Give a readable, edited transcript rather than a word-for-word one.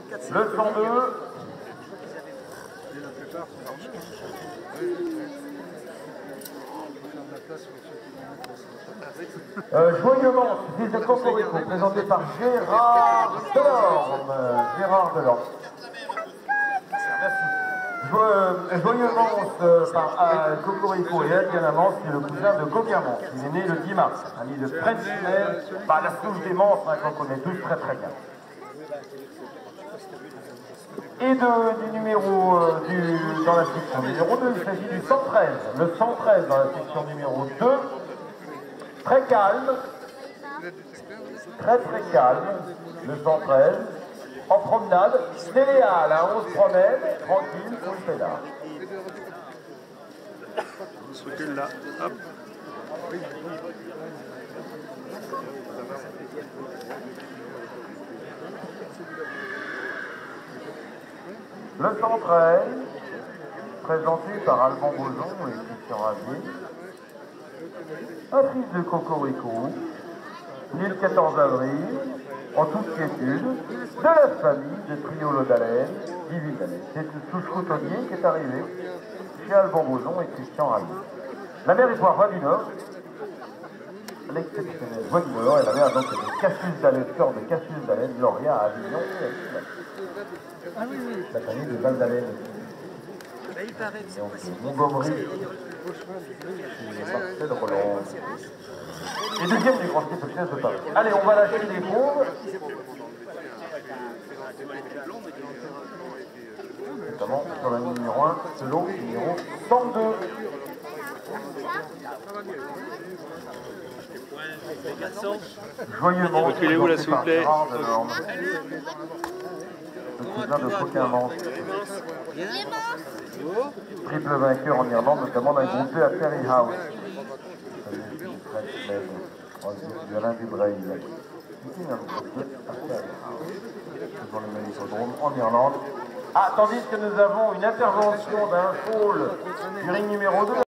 Le 102. Joyeusement, fils de Cocorico, présenté par Gérard Delorme. Gérard Delorme. Merci. Joyeusement par Cocorico et Alganamance, qui est le cousin de Gauguin-Mance. Il est né le 10 mars, ami de French-Mer, par la souche des Manses, qu'on connaît tous très très bien. Et du numéro dans la section numéro 2, il s'agit du 113. Le 113 dans la section numéro 2, très calme, très calme, le 113, en promenade, téléal, hein, on se promène, tranquille, on le fait là. On se recule là, hop. Le 113, présenté par Alban Boson et Christian Ravier, un fils de Cocorico, né le 14 avril, en toute quiétude, de la famille de Triolo d'Alène, Divine d'Alène. C'est une souche cotonnier qui est arrivée chez Alban Boson et Christian Ravier. La mère est Voix du Nord, l'exceptionnelle Voix du Nord, elle avait donc des Cassius d'Alène, sœur de Cassius d'Alène, Lauréat à Avignon et à Chine. Ah oui, oui. La famille de Val d'Alène. Bah, il paraît que Donc, Montgomery, Marcel Roland. Et deuxième du Grand Prix de Paris. Allez, on va lâcher les fauves. Notamment sur la numéro 1, selon numéro 102. Joyeusement. Reculez-vous là, s'il vous plaît. Le cousin de Gauguin-Mance. Triple vainqueur en Irlande, notamment d'un groupe à Terry House. Alain Dubreuil. Devant le même hippodrome en Irlande. Ah, tandis que nous avons une intervention d'un pôle du ring numéro 2.